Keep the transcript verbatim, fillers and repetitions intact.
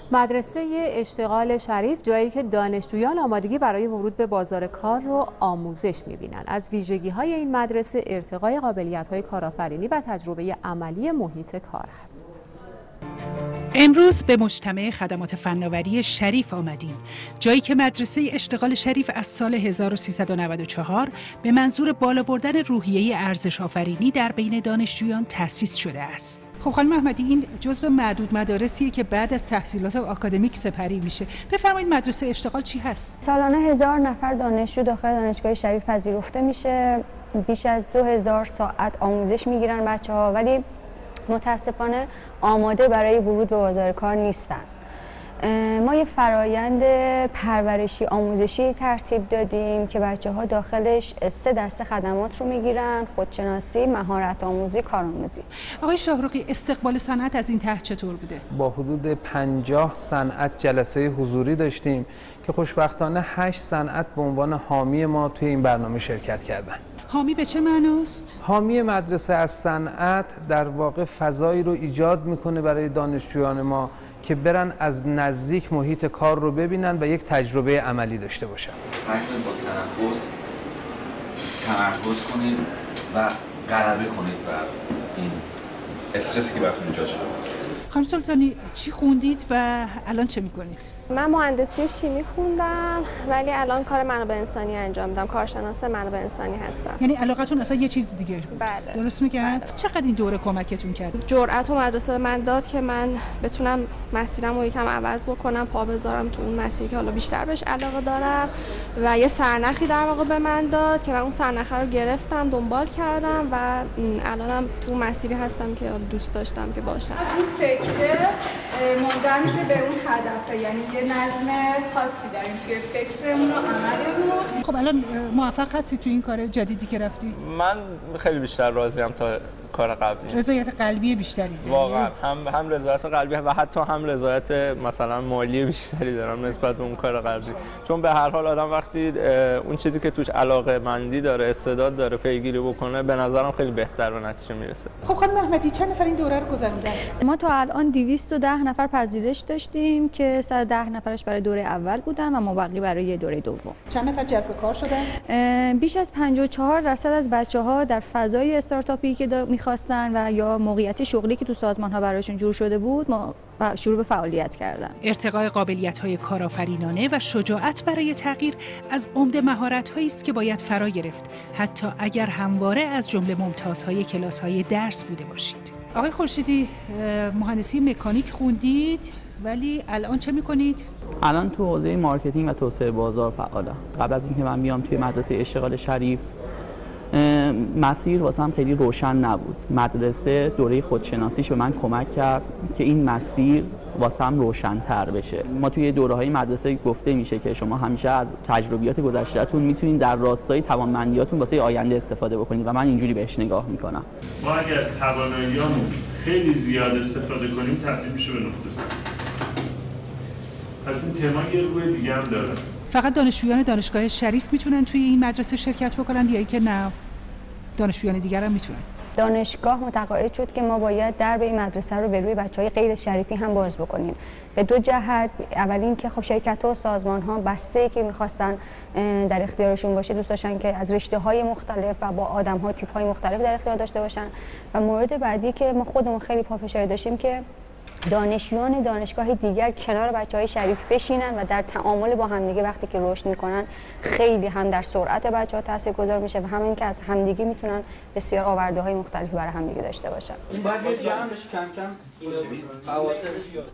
مدرسه اشتغال شریف جایی که دانشجویان آمادگی برای ورود به بازار کار رو آموزش می‌بینند. از ویژگی‌های این مدرسه ارتقای قابلیت‌های کارآفرینی و تجربه عملی محیط کار است. امروز به مجتمع خدمات فناوری شریف آمدیم، جایی که مدرسه اشتغال شریف از سال هزار و سیصد و نود و چهار به منظور بالا بردن روحیه ارزش آفرینی در بین دانشجویان تأسیس شده است. خب خانم احمدی، این جزو معدود مدارسیه که بعد از تحصیلات آکادمیک سپری میشه. بفرمایید مدرسه اشتغال چی هست؟ سالانه هزار نفر دانشجو داخل دانشگاه شریف پذیرفته میشه. بیش از دو هزار ساعت آموزش میگیرن بچه‌ها، ولی متاسفانه آماده برای ورود به بازار کار نیستن. ما یه فرایند پرورشی آموزشی ترتیب دادیم که بچه‌ها داخلش سه دسته خدمات رو میگیرن: خودشناسی، مهارت آموزی، کارآموزی. آقای شاهرخی، استقبال صنعت از این طرح چطور بوده؟ با حدود پنجاه صنعت جلسه حضوری داشتیم که خوشبختانه هشت صنعت به عنوان حامی ما توی این برنامه شرکت کردن. حامی به چه معناست؟ حامی مدرسه از صنعت در واقع فضایی رو ایجاد میکنه برای دانشجویان ما که برن از نزدیک محیط کار رو ببینن و یک تجربه عملی داشته باشن. سعی کنید با تنفس تمرکز کنید و غلبه کنید بر این استرسی که براتون ایجاد شده. خانم سلطانی، چی خوندید و الان چه میکنید؟ من مهندسی شیمی خوندم، ولی الان کار منابع انسانی انجام میدم. کارشناس منابع انسانی هستم. یعنی علاقتون اصلا یه چیز دیگه بود. بله. درست میگم؟ بله. چقدر این دوره کمکتون کرد؟ جرأت و مدرسه من داد که من بتونم مسیرم رو یکم عوض بکنم، پا بذارم تو اون مسیری که حالا بیشتر بهش علاقه دارم، و یه سرنخی در واقع به من داد که من اون سرنخ رو گرفتم، دنبال کردم و الانم تو مسیری هستم که دوست داشتم که باشم. این فکر منجر میشه به اون هدف، یعنی یه نظم خاصی داریم توی فکرمون و عملمون. خب الان موفق هستی تو این کار جدیدی که رفتید؟ من خیلی بیشتر راضیم تا کار قبلی. رضایت قلبی بیشتری داری؟ واقعا هم هم رضایت قلبی و حتی هم رضایت مثلا مالی بیشتری دارم نسبت به اون کار قبلی، چون به هر حال آدم وقتی اون چیزی که توش علاقه مندی داره، استعداد داره، پیگیری بکنه، به نظرم خیلی بهتر به نتیجه میرسه. خب خانم احمدی، چند نفر این دوره رو گذروندن؟ ما تا الان دویست و ده نفر پذیرش داشتیم که صد و ده نفرش برای دوره اول بودن و مابقی برای دوره دوم. چند نفر جذب کار شدن؟ بیش از پنجاه و چهار درصد از بچه‌ها در فضای استارتاپی که می‌خواستن و یا موقعیت شغلی که تو سازمان‌ها براشون جور شده بود، ما شروع به فعالیت کردن. ارتقای قابلیت‌های کارآفرینانه و شجاعت برای تغییر از عمده مهارت‌هایی است که باید فرا گرفت، حتی اگر همواره از جمله ممتازهای کلاس‌های درس بوده باشید. آقای خورشیدی، مهندسی مکانیک خوندید، ولی الان چه می‌کنید؟ الان تو حوزه مارکتینگ و توسعه بازار فعالم. قبل از اینکه من بیام توی مدرسه اشتغال شریف، مسیر واسم خیلی روشن نبود. مدرسه دوره خودشناسیش به من کمک کرد که این مسیر واسم روشن‌تر بشه. ما توی دوره‌های مدرسه گفته میشه که شما همیشه از تجربیات گذشته‌تون میتونید در راستای توانمندیاتون واسه آینده استفاده بکنید و من اینجوری بهش نگاه میکنم. ما اگه از تواناییامون خیلی زیاد استفاده کنیم تبدیل میشه به نقطه صفر. پس این تما یه روی دیگه هم داره. فقط دانشجویان دانشگاه شریف میتونن توی این مدرسه شرکت بکنن یا اینکه نه دانشجویان دیگر هم میتونن؟ دانشگاه متقاعد شد که ما باید درب این مدرسه رو به روی بچهای غیر شریفی هم باز بکنیم. به دو جهت: اول اینکه خب شرکت‌ها و سازمان‌ها بسته‌ای که می‌خواستن در اختیارشون باشه دوست داشتن که از رشته‌های مختلف و با آدم‌ها تیپ‌های مختلف در اختیار داشته باشن، و مورد بعدی که ما خودمون خیلی پافشاری داشتیم که دانشجویان دانشگاه دیگر کنار بچه‌های شریف بشینن و در تعامل با همدیگه وقتی که رشد میکنن خیلی هم در سرعت بچه‌ها تاثیرگذار میشه و همین که از همدیگه میتونن بسیار آورده‌های مختلفی برای همدیگه داشته باشن. این باید یه جمع بشه کم کم.